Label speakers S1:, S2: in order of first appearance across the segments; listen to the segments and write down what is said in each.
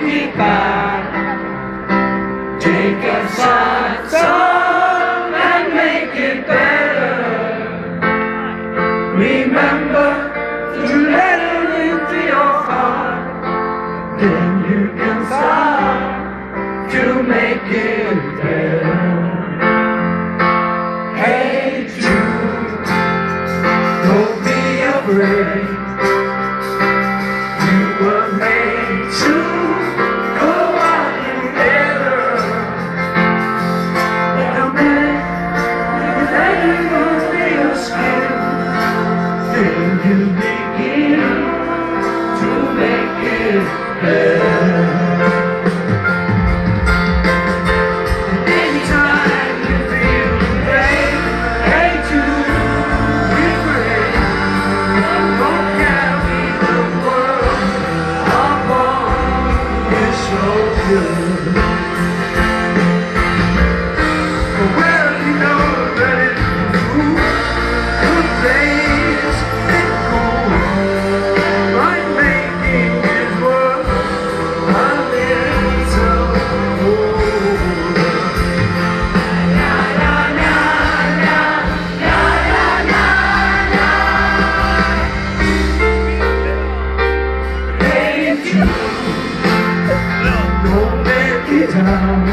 S1: make it by. Take a sad song and make it better. Remember to let it into your heart. Then you can start to make it better. Hey Jude, don't be afraid. You were made to go out together. Like a man, with animals in your skin. Then you begin to make it better. Anytime you feel pain, hey Jude, be brave. Don't carry the world upon your shoulders. Well, you know that it's true. Good days and cold, like making this world a little older. Hey Jude, don't let me down.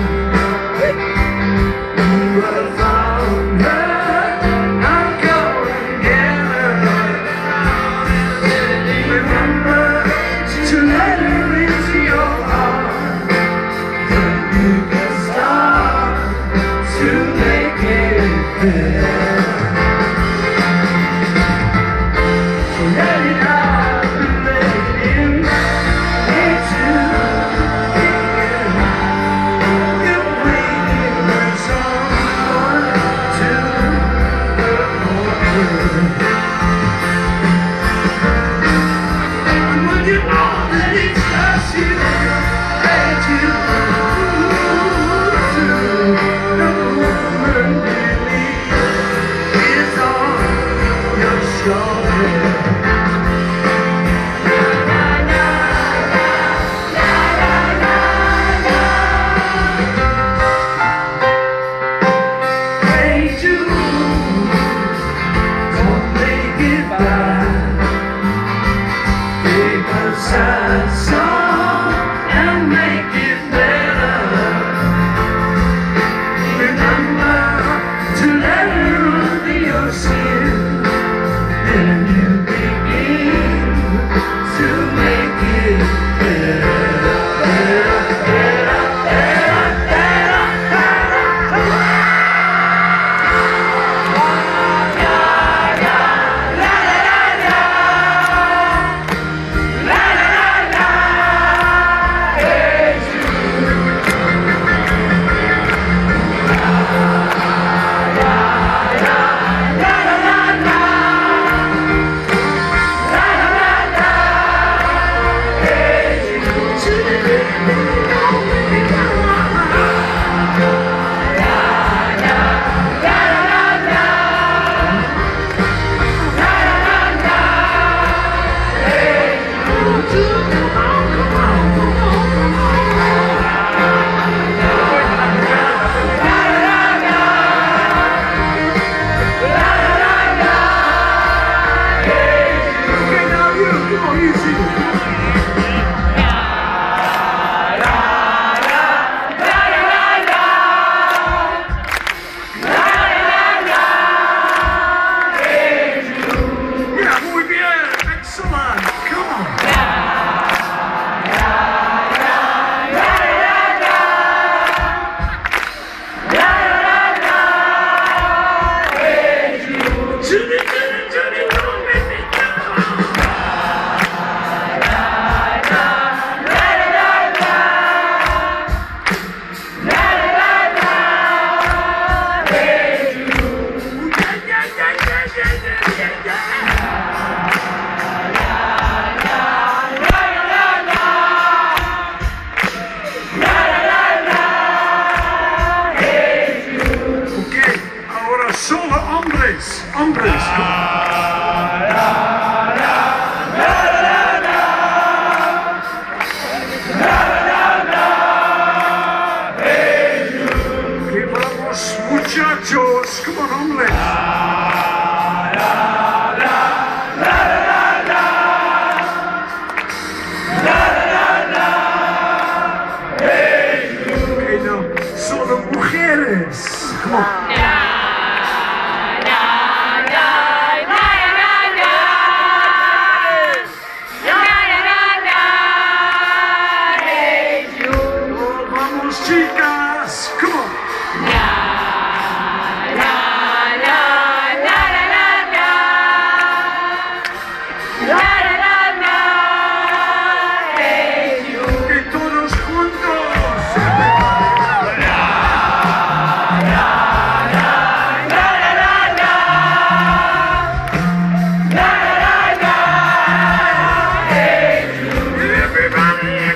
S1: You were found her, I'm going together. Remember to let her into your heart. Then you can start to make it better. So let it out and let it in. Hey Jude, you're bringing her someone to the corner. And when you know that it's just you, hey Jude, the woman believe is on your shoulder. Hey Jude, don't make it bad. Take a sad song and make it better. Remember to let her under your skin. Then you begin to make it better. Yeah, muy bien, excellent, come on. Thank you.